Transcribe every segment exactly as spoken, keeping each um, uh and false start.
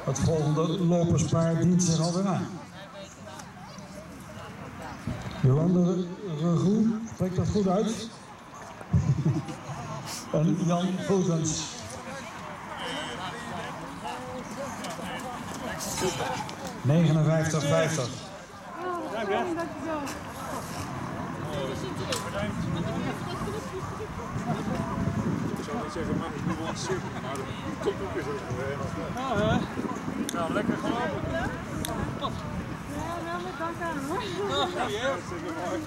Het volgende loperspaar dient zich alweer aan. Jolande Regoe, spreekt dat goed uit? En Jan Voetens. negenenvijftig vijftig. Ik zou niet zeggen, man, ik moet wel zitten, maar de top ook is ook nog. Ja, nou, lekker gelopen. Ja, wel met dank aan hoor. Oh, ja, hartstikke mooi.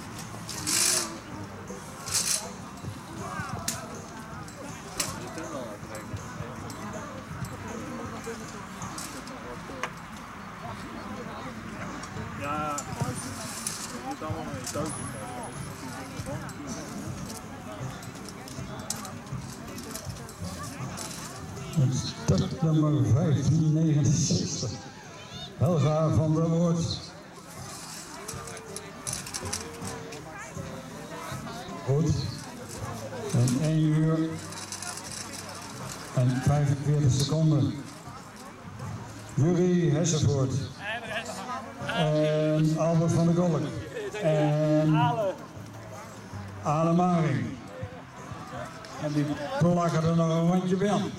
Ja, je moet allemaal in je touw doen. Startnummer vijftien negenenzestig. Helga van der Woord. Goed. En één uur en vijfenveertig seconden. Jurie Hessenvoort. En Albert van der Kolk. En Ale Maring. En die plakken er nog een rondje bij aan.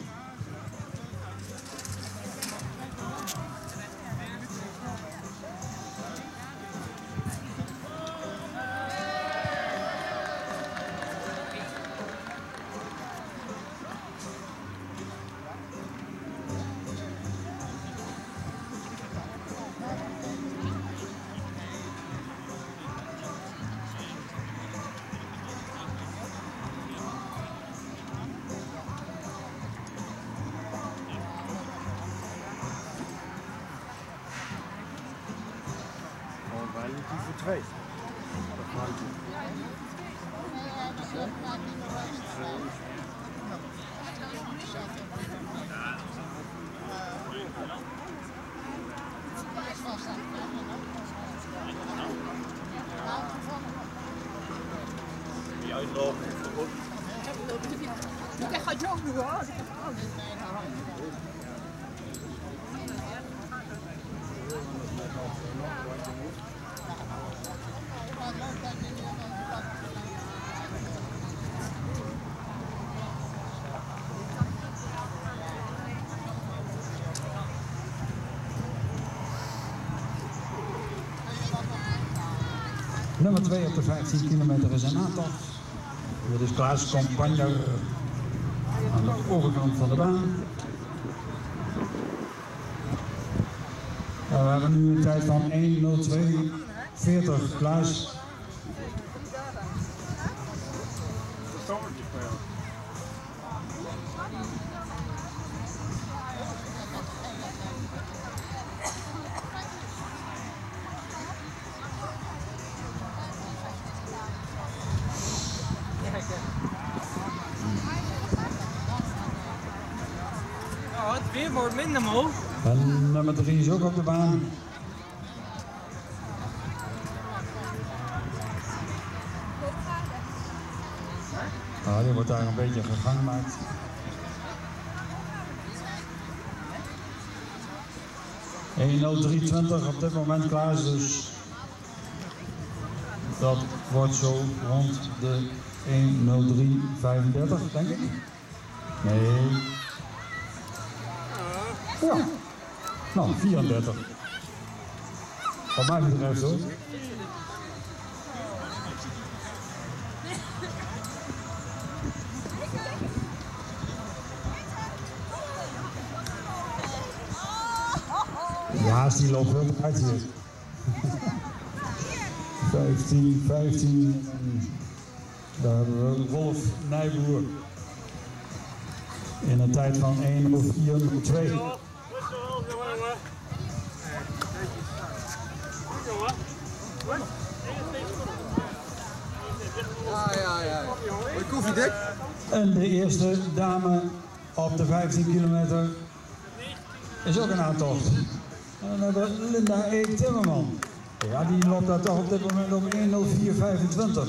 Wij liepen voor twee. Dat maakt het. Die uitlopen. Ik ga joggen hoor. Nummer twee op de vijftien kilometer is een aantocht. Dit is Klaas Campagner aan de overkant van de baan. We hebben nu een tijd van één nul twee veertig. Klaas. Oh, het weer wordt minder mooi. En nummer drie is ook op de baan. Nou, die wordt daar een beetje gegang gemaakt. één nul drie twintig op dit moment klaar is, dus dat wordt zo rond de één nul drie vijfendertig, denk ik. Nee. Ja. Nou, vierendertig. Wat mij betreft hoor. Ja, die loopt wel uit hier. vijftien, vijftien. Daar hebben we Wolf Nijboer. In een tijd van één nul vier nul twee. Ja, ja, ja. Hoi, koffiedik. En de eerste dame op de vijftien kilometer is ook een aantocht. En dan hebben we Linda E. Timmerman. Ja, die loopt daar toch op dit moment op één nul vier vijfentwintig.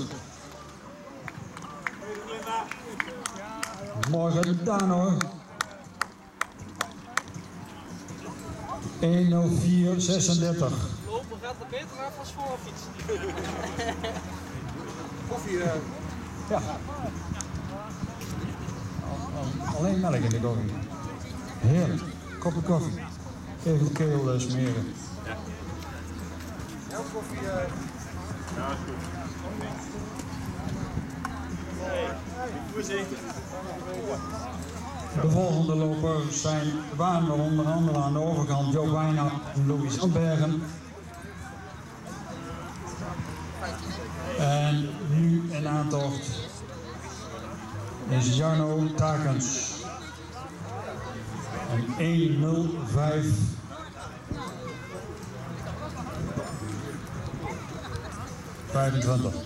Morgen gedaan hoor. één nul vier zesendertig. Lopen gaat er beter af als voorfietsen. Koffie. Uh... Ja. Alleen melk in de koffie. Heerlijk. Kopje koffie. Even de keel uh, smeren. Ja. Jouw koffie. Uh... Ja, is goed. De volgende lopers zijn waren er onder andere aan de overkant Joop Wijnand en Louis Zandbergen. En nu in aantocht is Jarno Takens. En één nul vijf. vijfentwintig.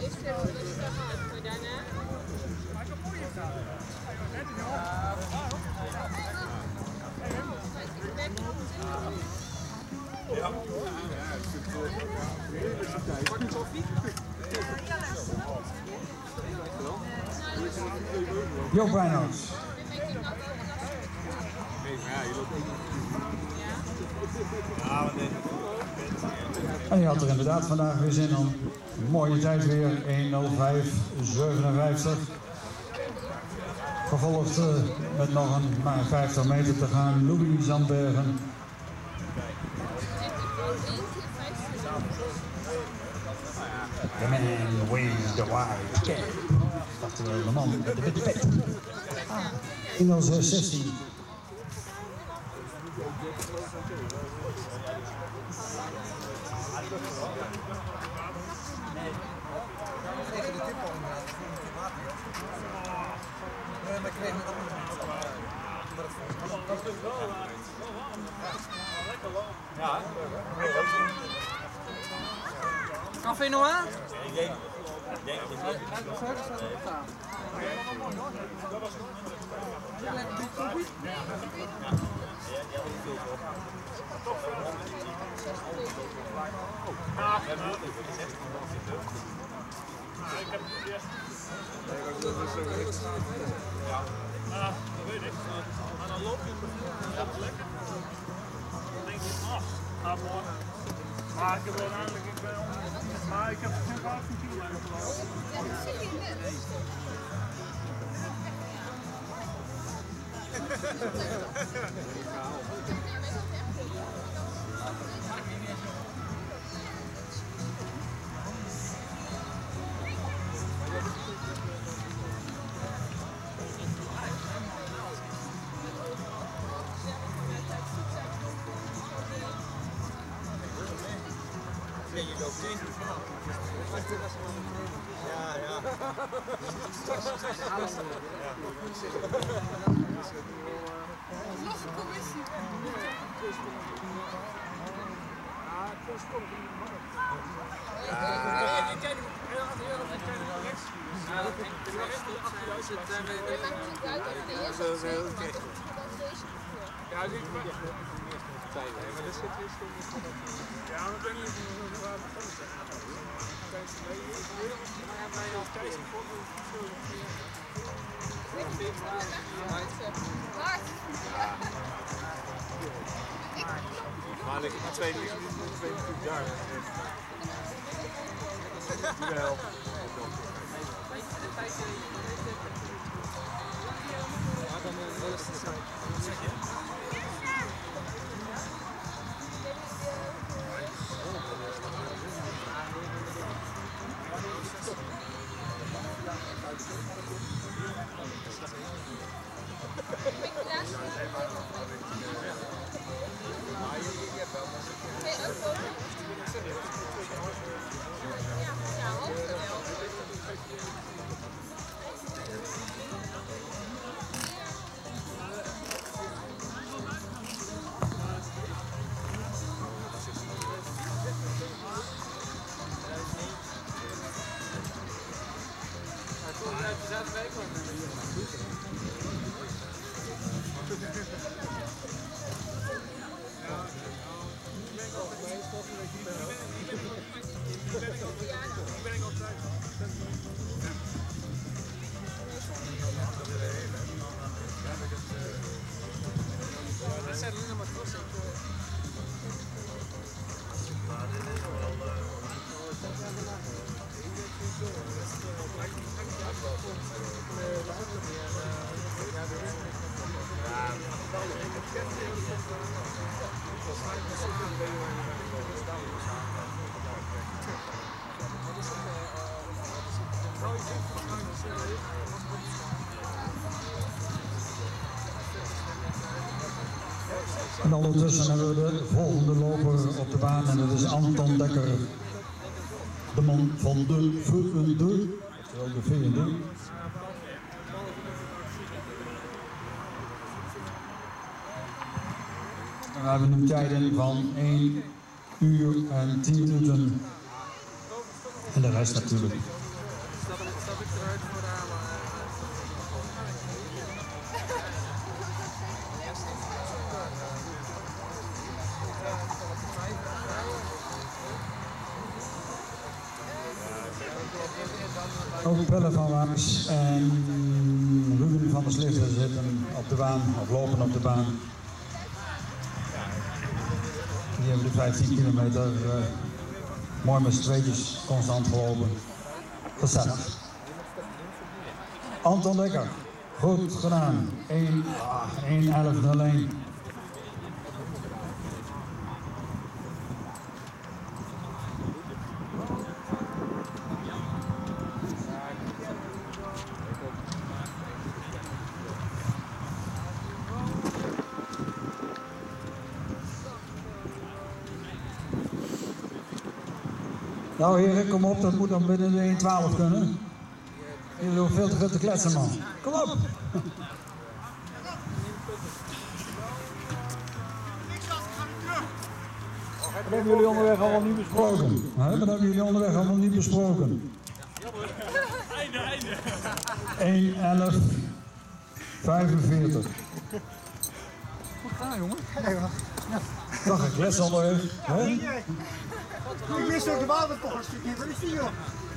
Joop Wijnand. En je had er inderdaad vandaag weer zin om. Mooie tijd weer, één nul vijf zevenenvijftig. Gevolgd uh, met nog een maar vijftig meter te gaan, Louis Zandbergen. The man wins the white cap. Oftewel de man met de witte pet. één nul zes zestien. Café Noir? Ik heb het eerst. Ja, dat weet ik. Maar dan loop je het lekker. Dan denk je, ach, gaat mooi. Maar ik heb uiteindelijk, ik ben maar ik heb geen vijftien kilometer gelopen. Je loopt in. Ja, ja. Nog een commissie. Ja, ik ben maar dat zit weer stil. Ja, maar ik ben niet waar we begonnen zijn. Kijk, nee, ik wil maar bij jou thuis gevonden. Maar ik heb twee minuten, twee minuten jaar. Wel. Maar dan wel eens te zijn. Zeg je? Dat zijn alleen maar crossen. En ondertussen hebben we de volgende loper op de baan en dat is Anton Dekker. De man van de V en D, oftewel de V en D. En we hebben nu tijden van één uur en tien minuten. En de rest natuurlijk. Stap ik eruit voor de halen? Ook Pelle van Waars en Ruben van der Slichter zitten op de baan, of lopen op de baan. Die hebben de vijftien kilometer uh, mooi met z'n tweetjes constant gelopen. Gezellig. Anton Dekker, goed gedaan. één elf nul één. Nou heren, kom op, dat moet dan binnen de één twaalf kunnen. Jullie doen veel te veel te kletsen, man. Kom op! Wat hebben jullie onderweg allemaal niet besproken? Wat hebben jullie onderweg allemaal niet besproken? Einde, einde. één elf vijfenveertig. Goed gedaan, jongen. Nog een klets onderweg. Hè? Ik mis ook de waterpost. Wat is die, joh?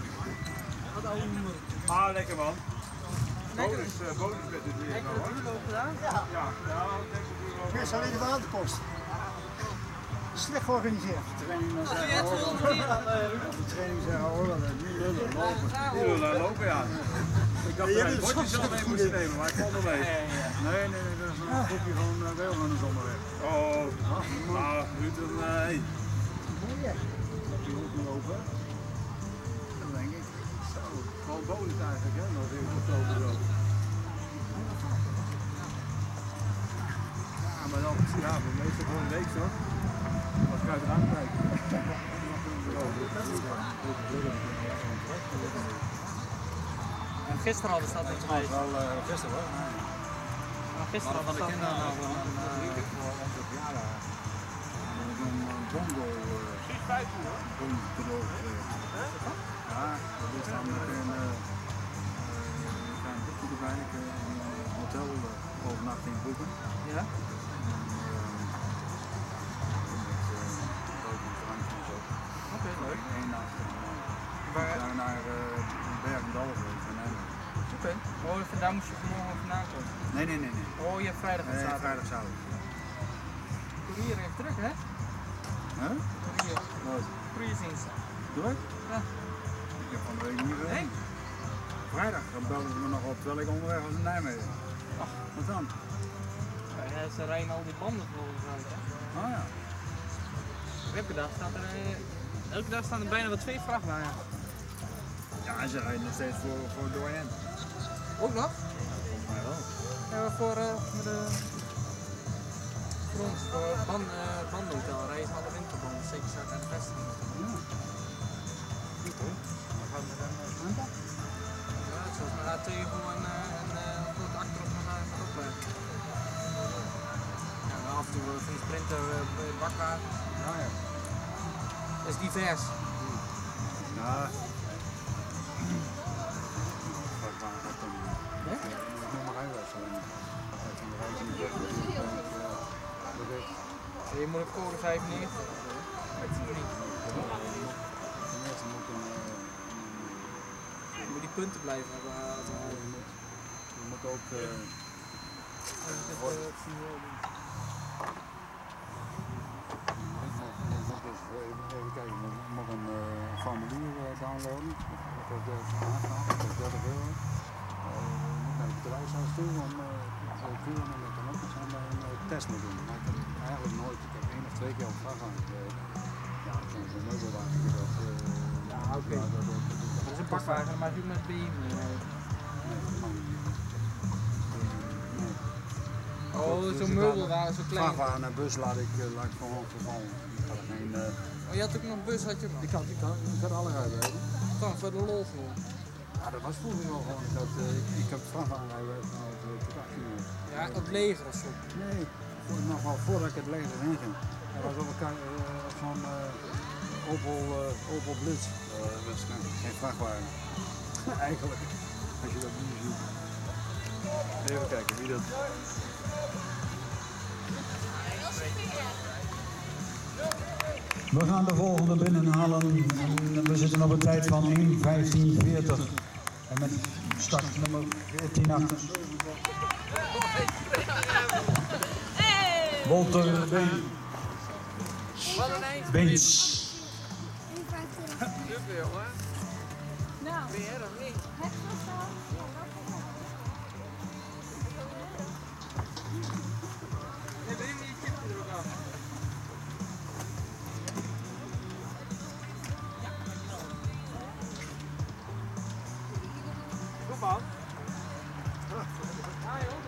Ah, lekker man. Bonus, uh, bonus met dit weer. Heb je dat duurloop gedaan? Ja. Ja, ja, ik denk dat duurloop. Ik mis alleen de waterpost. Slecht georganiseerd. De training dan zeggen, hoor. De training zeggen, hoor, dat niet lullen, lopen. Lullen, lopen, ja. Ik dacht Ja, dat je ik bent bordjes zo al mee moest nemen, maar ik vond er mee. Nee, nee, nee, dat is een groepje van uh, wielrenners onderweg. Oh, nou, nu dan, nee. Mooi, hè? Dat die ook lopen. Dat denk ik. Zo, gewoon bonus eigenlijk, hè? Nog even oktober zo. Ja, maar dan, ja, maar meestal gewoon een week, toch? Als ik uit de raam kijk. Gisteren hadden ze dat niet geweest. Wel uh, gisteren hoor. Nee. Maar gisteren Maar van hadden de ze dat kinderen nou hadden we een week voor onze verjaardag. Zo'n bongo cadeau gekregen. Ja, dat is dan meteen een klein boekje erbij. Ik kan een hotel overnachting boeken. Ja? Oké, leuk. Eén nacht. Waar- We zijn naar uh, Bergendal geweest in Nederland. Oké. Oh, vandaar moest je vanmorgen vandaan komen. Nee, nee, nee, nee. Oh, je hebt vrijdag en Nee, zaterdag. vrijdag zaterdag. Courier heeft druk, hè? Huh? Courier. Wat? Courierdienst. Druk? Ja. Ik heb van de week niet gedaan. Nee? Vrijdag belden ze me nog op terwijl ik onderweg was in Nijmegen. Ach. Wat dan? Ja, ze rijden al die banden volgens mij. hè. Oh ja. Elke dag staat er, eh, elke dag staan er bijna wel twee vrachtwagens. Ja, en ze rijden nog steeds voor, voor Doyen. Ook nog? Volgens mij wel. Ja, maar voor, uh, voor de voor ons, voor het ban, uh, bandenhotel rijden ze alle winterbanden, zeker zo naar de vestiging. Ja. Goed hoor. Dan gaan we dan naar Santa. Ja, zoals met A twee gewoon uh, en uh, grote achterop gaan gaan opleggen. Ja, en af en toe uh, van die sprinter uh, bakwagen. Ja, ja. Dat is divers. Ja. Wat waren dat dan? Hè? Ik moet maar rijden. Dat van de reis niet weg. Dat is Ja, je moet een code vijfennegentig. Dat zie je niet. ten eerste moet een... Je moet die punten blijven hebben. Uh, Je moet, je moet ook... Uh, even kijken, ik moet- moet een uh, formulier uh, downloaden. Dat kost dertig aangaan, dat kost dertig euro. Uh, je moet naar het bedrijfshuis toe om uh, twee uur en dat kan ook iets aan bij een uh, test moet doen. Maar ik heb eigenlijk nooit, ik heb één of twee keer op vrachtwagen gereden. Ja, dat kan zo'n meubelwagen. Dat, uh, Ja, oké. Okay. Ja, dat, dat, dat, dat is een pakwagen, maar natuurlijk met B M W. Nee, dat mag niet. Nee. Oh, zo'n meubelwagen, zo klein. Vrachtwagen en bus laat ik, uh, laat ik gewoon vervallen. Ik had er geen... Uh... Oh, je had ook nog bus, had je nog? Ik had, ik had, ik had alle rijbewijzen. Kan, voor de lol gewoon. Ja, dat was vroeger wel gewoon. Ik, had, uh, ik, ik heb vrachtwagenrijbewijs gehad uh, tot achttien jaar. Ja, het leger of zo? Nee, voor, nog wel voordat ik het leger in ging. Dat was op elkaar uh, van uh, Opel, uh, Opel Blitz. Uh, dat is geen vrachtwagen. Eigenlijk, als je dat nu ziet. Even kijken wie dat... We gaan de volgende binnenhalen en we zitten op een tijd van één vijftien veertig. En met startnummer veertien achtenzeventig. Walter Been. Beens. Te veel, hè? Nou, Meer of niet? het was wel. Nee, breng je chip er ook af. Kom aan. Ja, joh.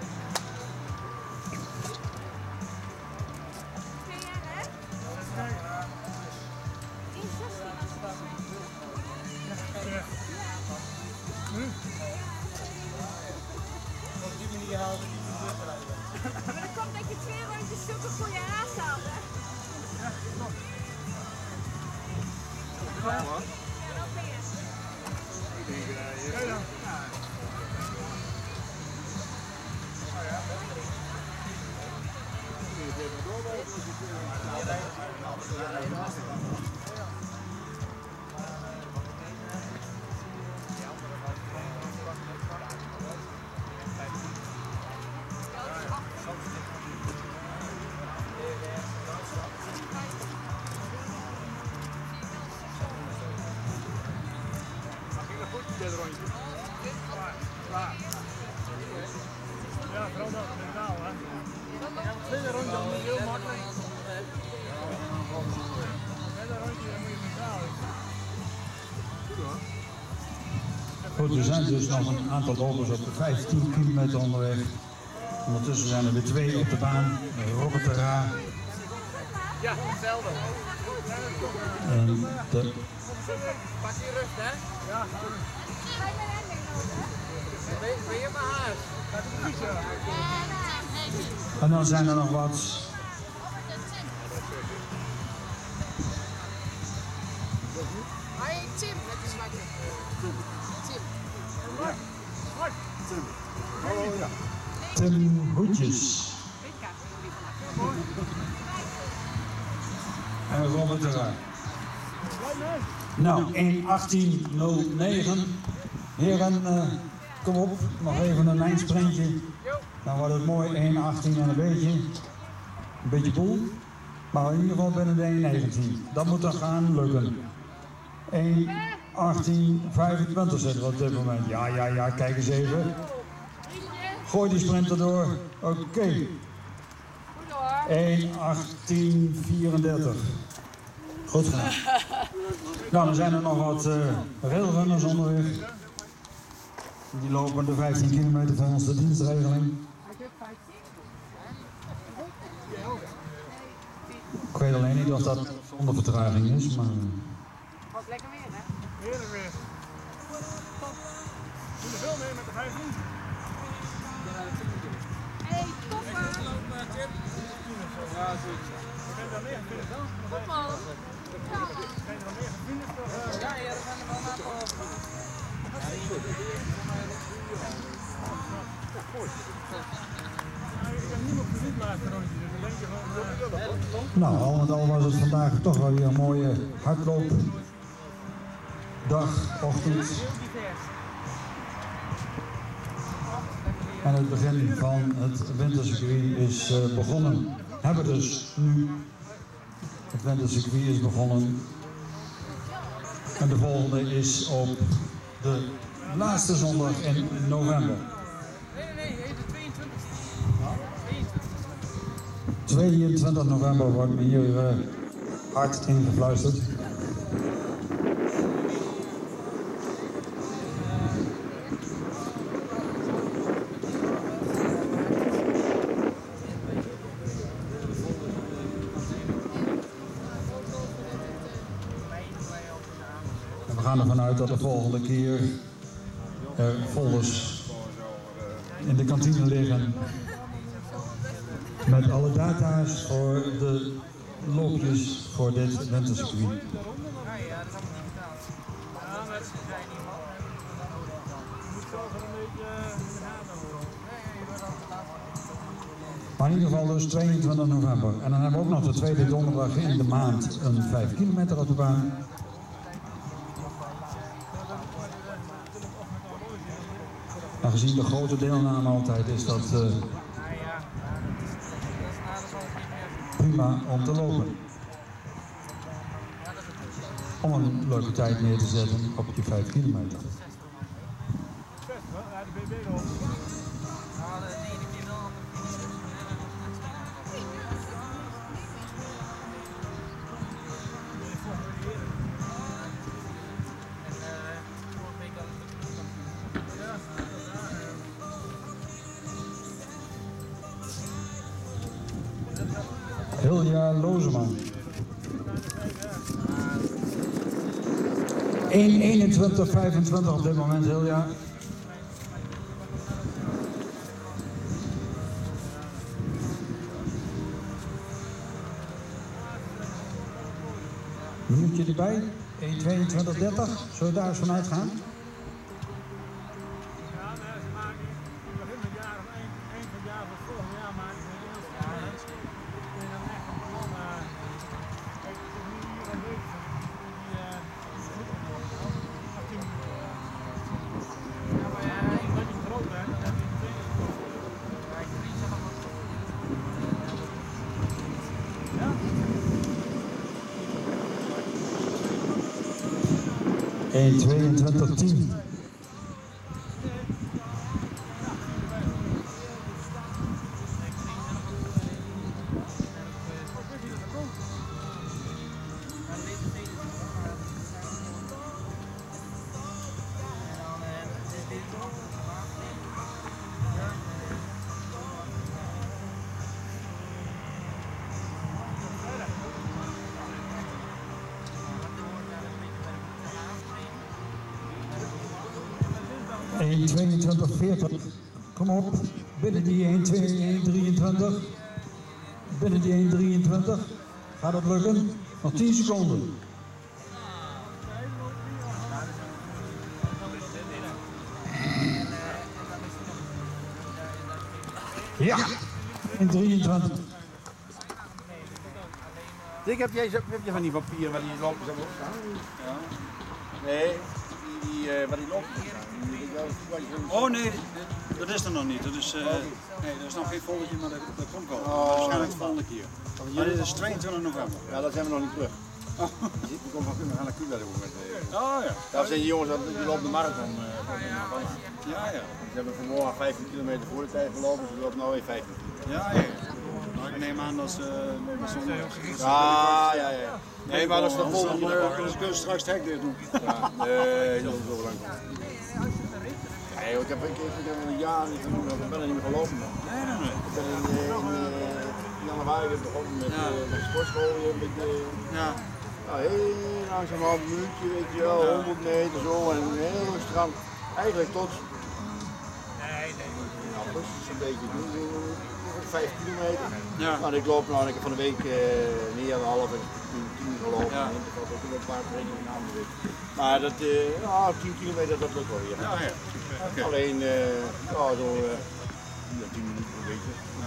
Op die manier haalde die de bus eruit. Maar dat komt dat je twee rondjes zulke goede haast had, hè? Ja, klopt. Ja, dat ben je. Ik denk, uh, Ja, ja. Dit rondje. Klaar, klaar. Ja, vooral dat pedaal, hè. Het tweede rondje dan is heel makkelijk. Het tweede rondje dan moet je pedaal. Goed, er zijn dus nog een aantal lopers op de vijftien kilometer onderweg. Ondertussen zijn er weer twee op de baan. Robert de Ra. Ja, hetzelfde. En de... Pak je rust, hè? Ja. Ga je met hem meelopen? Ben, ben je maar haast? En dan zijn er nog wat. Hey Tim, met die zwarte. Tim. Tim. Oh ja. Tim Hoedjes. En Robert de Ra. Nou, één achttien nul negen. Heren, uh, kom op, nog even een lijnsprintje. Dan wordt het mooi één achttien en een beetje. Een beetje boel. Maar in ieder geval binnen de één negentien. Dat moet dan gaan lukken. één achttien vijfentwintig zitten we op dit moment. Ja, ja, ja, kijk eens even. Gooi die sprinter door. Oké. Okay. één achttien vierendertig. Goed gedaan. Nou, dan zijn er nog wat uh, railrunners onderweg. Die lopen de vijftien kilometer volgens de dienstregeling. Ik weet alleen niet of dat zonder vertraging is, maar... Wat lekker weer, hè? Heerlijk weer. Doe er veel mee met de vijftien. Hé, topper! Ja, zoiets. Ik ben daar neergevind, dan. Kom man! Zijn er al meer gevind? Ja, ja, er zijn er wel een aantal over. Ik heb niemand gezien laatste rondje, dus dan denk je van... Uh, Nou, al met al was het vandaag toch wel weer een mooie hardloopdag, ochtend. En het begin van het wintercircuit is uh, begonnen. Hebben we dus nu. Het wintercircuit is begonnen. En de volgende is op de laatste zondag in november. Nee, nee, nee, de tweeëntwintigste. tweeëntwintigste. tweeëntwintig november wordt me hier uh, hard ingefluisterd. En we gaan ervan uit dat de volgende keer er folders in de kantine liggen met alle data's voor de loopjes voor dit wintercircuit. Maar in ieder geval dus tweeëntwintig november. En dan hebben we ook nog de tweede donderdag in de maand een vijf kilometer op de baan. Maar gezien de grote deelname altijd is dat uh, prima om te lopen. Om een leuke tijd neer te zetten op je vijf kilometer. Hilja Lozeman. één eenentwintig vijfentwintig op dit moment, Hilja. Minuutje erbij. één tweeëntwintig dertig. Zullen we daar eens vanuit gaan? één tweeëntwintig tien. één tweeëntwintig veertig. Kom op. Binnen die één drieëntwintig. Binnen die één drieëntwintig. Gaat het lukken? Nog tien seconden. Ja. één drieëntwintig. Dick, heb jij, heb je van die papieren waar die lopen zo op staan? Ja. Nee, die, die, uh, waar die lopen staan. Oh nee, dat is er nog niet. Dat is, uh, nee, er is nog geen foldertje, maar dat, dat komt wel. Oh, waarschijnlijk de volgende keer. Maar dit is tweeëntwintig november. Ja, daar zijn we nog niet terug. Oh. We komen van gaan naar Cuba doen met. Oh ja. Daar zijn die jongens die lopen de marathon. Uh, ja, ja. Ze hebben vanmorgen vijftien kilometer voor de tijd gelopen, ze lopen nu weer vijftien. Ja, ja. Nou, ik neem aan dat ze uh, zonder. Ja, ja, ja. Nee, maar dat is de volgende. Kunnen ze straks het hek dicht doen? Ja, nee, dat is zo lang. Nee, ik heb, ik, ik heb een jaar niet genoeg, ik ben er niet meer gelopen. Man. Nee, nee, nee. Ik ben in, in, in januari begonnen met, ja. uh, met de sportschool hier. Met, uh, ja. Nou, heel langzamerhand een minuutje, weet je wel, ja. honderd meter zo en heel rustig aan. Eigenlijk tot nee, nee. augustus een beetje doen, vijf kilometer. Ja. Nou, ik loop nou, ik heb van de week uh, neer een half en tien gelopen. Ja. En ik had ook een paar trainingen aan de week. Maar dat, uh, nou, tien kilometer dat lukt wel weer. Ja, ja. Okay. Alleen, uh, ja, zo uh, tien minuten een beetje. Ja,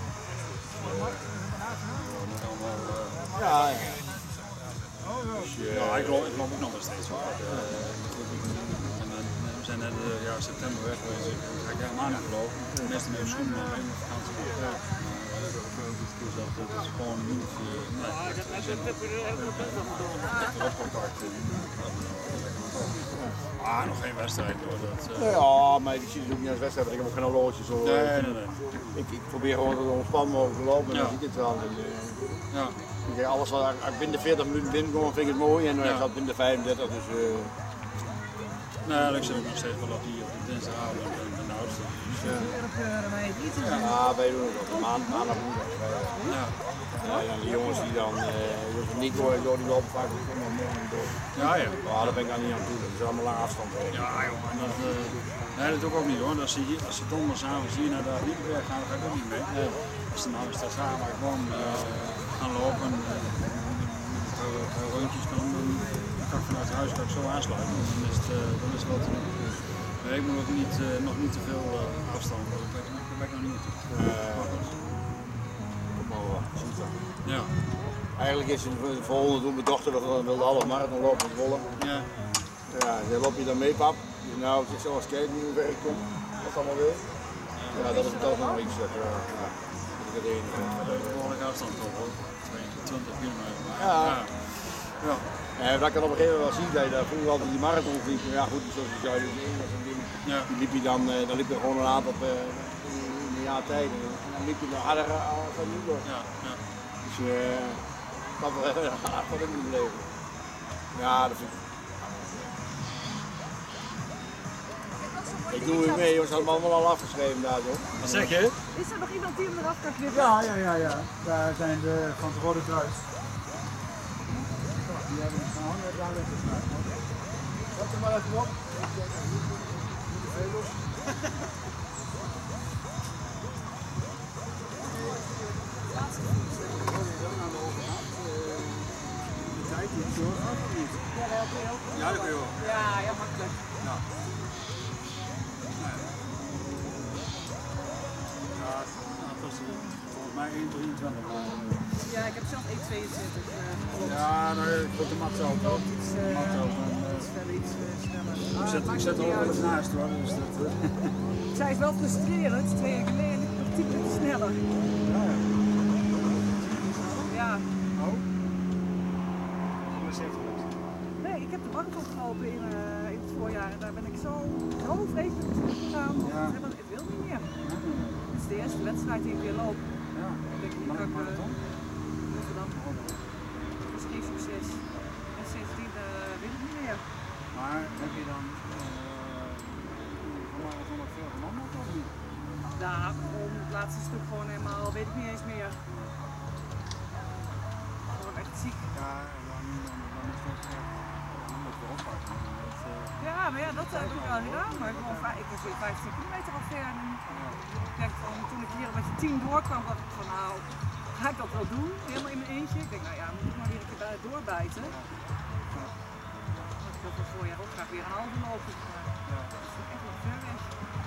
ja. ja. Dus, uh, ja, ik loop, ik loop ook nog wel steeds hoor. Uh, en, uh, we zijn net uh, ja, september weg geweest, dus ik ga ik helemaal niet gelopen. De meeste met schoenen nog in de vakantie. Ja. Dus dat, dat is gewoon niet. Uh, nee, dat is opcontact. Ah, nog geen wedstrijd hoor. Dat, uh... Ja, maar ik zie het ook niet als wedstrijd, want ik heb ook geen horloge. Zo. Nee, nee, nee. Ik, ik probeer gewoon zo ontspannen mogelijk te lopen en Ja. dan zie ik het wel. En, uh, Ja. ik denk, alles wat als ik binnen veertig minuten binnenkom, vind ik het mooi en dan Ja. is dat binnen vijfendertig. Dus, uh... Nee, ik zit ook nog steeds wel op die, op die dinsdagavond en de oudste. Dus, uh... ja, wij doen het ook. Maand, maandag moet dat. Ja. Ja, en die jongens die dan, uh, Nico en zo, die lopen vaak ook helemaal morgen door. Ja, ja. Maar daar ben ik dan niet aan toe, dat is allemaal lange afstand. Hoor. Ja, joh. En dat, uh, nee, dat doe ik ook niet hoor. Als ze, hier, als ze donderdagavond hier naar de Lieberberg gaan, dan ga ik ook niet mee. Nee. Als ze nou eens daar samen gewoon uh, gaan lopen, uh, een paar rondjes dan, dan kan ik vanuit huis kan ik zo aansluiten. Dan is het, uh, dan is het wel te doen. Maar ik moet ook niet, uh, nog niet te veel uh, afstand, daar ben ik, daar ben ik nog niet naartoe. Ja. Eigenlijk is het de volgende doen, mijn dochter wilde half marathon lopen met Wolle. Ja. Ja, dan loop je dan mee, pap. Nou, het is zoals kijken hoe ver ik kom, wat allemaal wil. Ja, dat is toch nog iets. Dat, ja, ja. Dat is het enige. Behoorlijk afstand toch hoor, tweeëntwintig kilometer. Ja. Ja. Ja. Ja, dat ik dan op een gegeven moment wel zie dat je daar vroeger altijd die marathon liep. Ja goed, zoals je zei, was een ding. Ja. Die liep je dan, dan liep je gewoon een aantal uh, in een jaar tijd. En dan liep je nog harder als dat nu wordt. Ja. Ja. Dus uh, dat was echt wat in het leven. Ja, dat vind ik. Ik doe weer mee, jongens, dat hadden we allemaal al afgeschreven daar zo. Wat zeg je? Is er nog iemand die hem eraf kan knippen? Ja, ja, ja, ja. Daar zijn de van het Rode Kruis. Die hebben het gewoon net daar weggesneden. Zet er maar even op. De vegels. Ja, dat kun je wel. Ja, ja, makkelijk. Ja. Ja, dat was volgens mij één drieëntwintig. Ja, ik heb zelf één tweeëntwintig. Uh, Ja, nou, ik vond de mat zo ook. iets, De mat zo. uh, iets verder, iets uh, sneller. Ik Ah, zet, ik maakt zet niet er ook wel uit. eens naast hoor. Dus dat, uh... Zij is wel frustrerend, twee jaar geleden liep ik nog tien minuten sneller. Ja, ja. Ja. Oh? Dat is even goed. Nee, ik heb de marathon gelopen in, uh, in het voorjaar en daar ben ik zo, zo vreselijk naartoe gegaan. Ja. Want ik wil niet meer. Dit is de eerste wedstrijd die ik weer loop. Ja. Ik denk, Maar ik maar uh, dan? Rotterdam. Dat is geen succes. En sindsdien uh, wil ik niet meer. Maar heb je dan uh, van marathon nog veel gewandeld of niet? Nou, om het laatste stuk gewoon helemaal, weet ik niet eens meer. Gewoon echt ziek. Ja, dan, dan, dan is dat echt, dan moet je oppakken. Dat, uh, Ja, maar ja, dat heb ik wel gedaan. Maar ik, gewoon, ik was weer vijftien kilometer al ver. En ik denk van, toen ik hier met de tien doorkwam, dacht ik van nou, ga ik dat wel doen? Helemaal in mijn eentje. Ik denk, nou ja, moet ik maar weer een keer bij- doorbijten. Ik wil voor voorjaar ook graag weer een halve lopen. Maar dat is echt nog ver weg.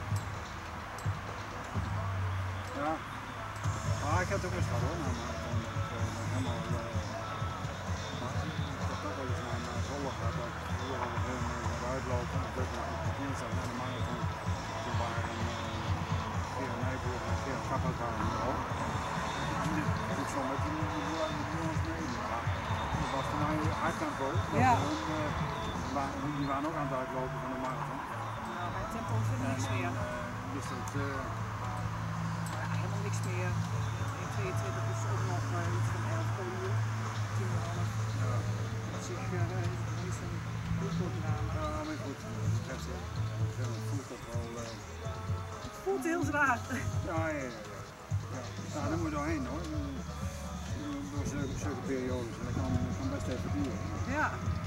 ja. Maar ik heb het ook eens gehad hoor, nou, maar dan uh, helemaal. Uh, maar ik heb toch wel eens naar, naar Zwolle gehad, dat ik hier al een uh, uitlopen. En dat ik op de dinsdag naar de marathon. Toen waren uh, Gerard Nijboer en Gerard Kappert waren er ook. Ik stond met die jongens mee. Maar dat was voor mij hard tempo. Ja. Hun, uh, waren, die waren ook aan het uitlopen van de marathon. Nou, mijn tempo is er niks meer. En, uh, dus dat, uh, Ja, helemaal niks meer. één tweeëntwintig is ook nog uh, iets van elf per uur. tien uur half. ja. Op zich uh, is een heel groot drama. Ja, maar goed, het voelt dat wel. Uh... Het voelt heel zwaar. Ja, ja, ja. ja. ja daar moet je doorheen hoor. Door zulke, zulke periodes. En dat kan, kan best even duren. Ja.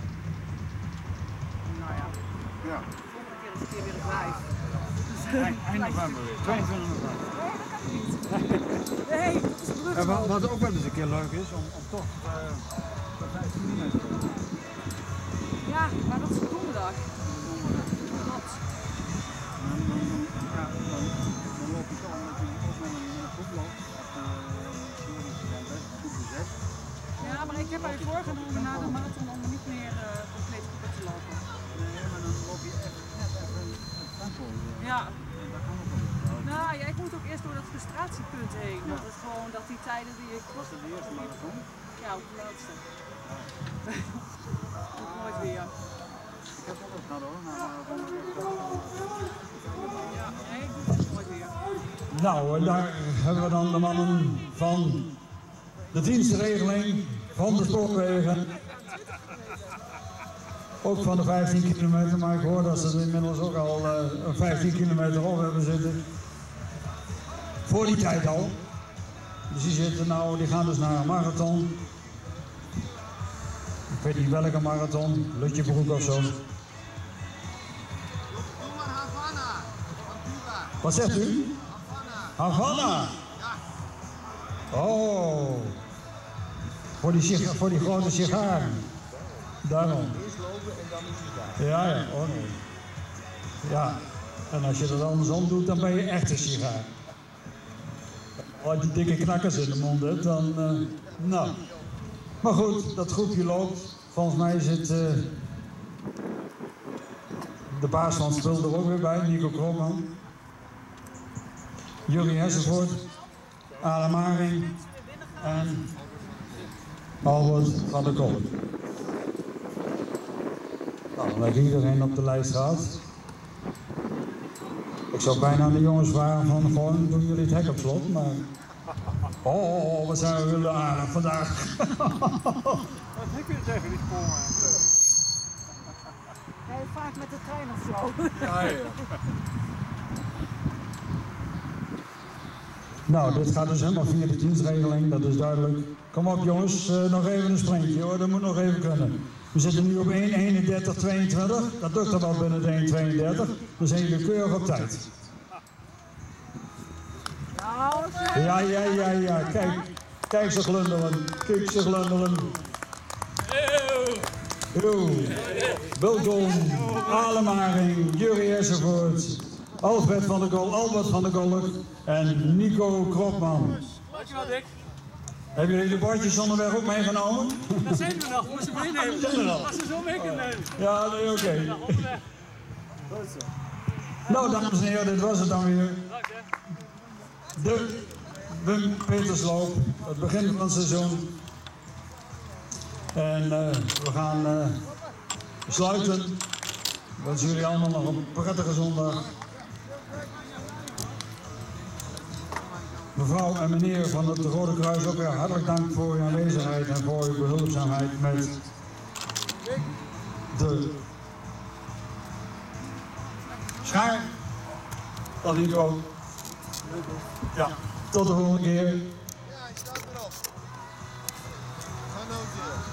Nou ja, Ja. de volgende keer is het weer weer het live. Dus, Eind, eind november weer, tweeëntwintig november. Nee, dat kan niet. Nee, dat is een brug. En wat, wat ook wel eens een keer leuk is, om, om toch uh, vijftien kilometer te lopen. Ja, maar dat is een donderdag. Klopt. En dan, dan, ja, dan, dan loop je toch met een, ook met een, met een groep loopt. Dat uh, best goed bezet. Ja, maar ik heb mij voorgenomen na de marathon om niet meer uh, compleet groepen te lopen. Nee, maar dan loop je echt net even het tempo. Uh, Ja. Dat kan ook wel. Nou ja, ik moet ook eerst door dat frustratiepunt heen. Dat is gewoon dat die tijden die ik... Was het de eerste marathon? Ja, ook de laatste. Nooit weer. heb ook wat gehad hoor. Ja, nee, ik doe het mooi weer. Nou, en daar hebben we dan de mannen van de dienstregeling van de spoorwegen. Ook van de vijftien kilometer, maar ik hoor dat ze er inmiddels ook al uh, vijftien kilometer op hebben zitten. Voor die tijd al. Dus die zitten nou, die gaan dus naar een marathon. Ik weet niet welke marathon, Lutjebroek of zo. Wat zegt u? Havana. Oh. Voor die, sig- voor die grote sigaren. Daarom. Ja, ja, oh nee. Ja, en als je dat andersom doet, dan ben je echt een sigaar. Als je dikke knakkers in de mond hebt, dan, uh, nou. Maar goed, dat groepje loopt. Volgens mij zit uh, de baas van het spul er ook weer bij, Nico Kroopman. Jurrie Hessenvoort, Adam Maring en Albert van der Kolk. Nou, dan heeft iedereen op de lijst gehad. Ik zou bijna aan de jongens vragen van gewoon doen jullie het hek op slot, maar... Oh, wat zijn we willen aardig vandaag. Wat heb je zeggen, die spoorman? Rij je vaak met de trein of zo? Ja, ja. Nou, dit gaat dus helemaal via de dienstregeling, dat is duidelijk. Kom op jongens, uh, nog even een sprintje hoor, dat moet nog even kunnen. We zitten nu op één eenendertig tweeëntwintig, dat lukt er wel binnen de één tweeëndertig. Dan zijn jullie keurig op tijd. Ja, ja, ja, ja, kijk, kijk ze glundelen, kijk ze glundelen. Yo, welkom, Alemaring, Jurrie Hessenvoort, Alfred van der Kolk, Albert van der Kolk en Nico Kropman. Dankjewel, Dick. Hebben jullie de bordjes onderweg ook meegenomen? Dat zijn we nog, moesten we meenemen. Zijn er nog? Als ze zo mee kunnen nemen. Ja, nee, oké. Okay. Nou, dames en heren, dit was het dan weer. De Wim Petersloop, het begin van het seizoen. En uh, we gaan uh, sluiten. Ik wens jullie allemaal nog een prettige zondag. Mevrouw en meneer van het Rode Kruis, ook weer hartelijk dank voor uw aanwezigheid en voor uw behulpzaamheid met de schaar. Dat niet ook. Ja, tot de volgende keer. Ja, hij staat erop. Ga nou weer.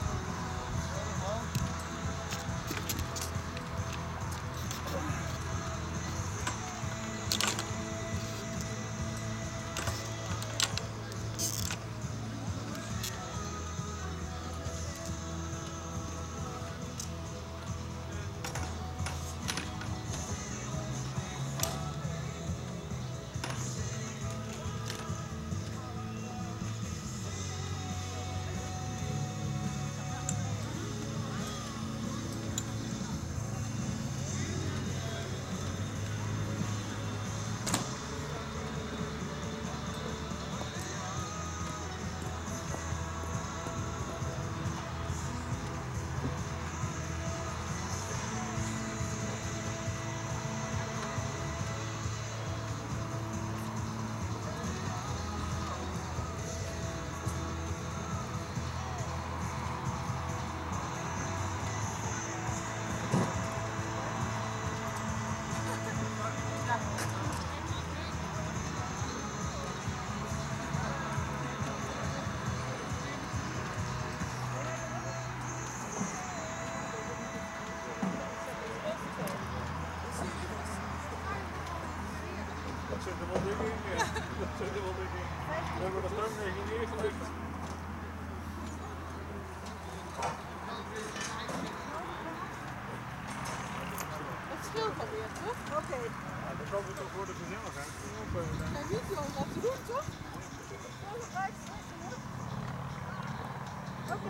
Dat zit er wel dik in, ja. Dat zit er wel dik in. We hebben dat ook nog niet neergelegd. Het scheelt alweer, toch? Oké. Ja, dat komen we toch voor de gezelligheid. Ja, niet joh, laten doen, toch? Oké.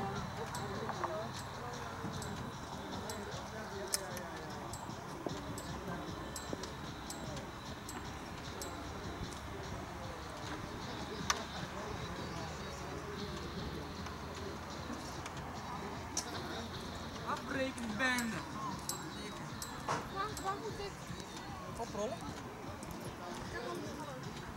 Afbrekende bende. waar moet ik? Oprollen. Ik heb al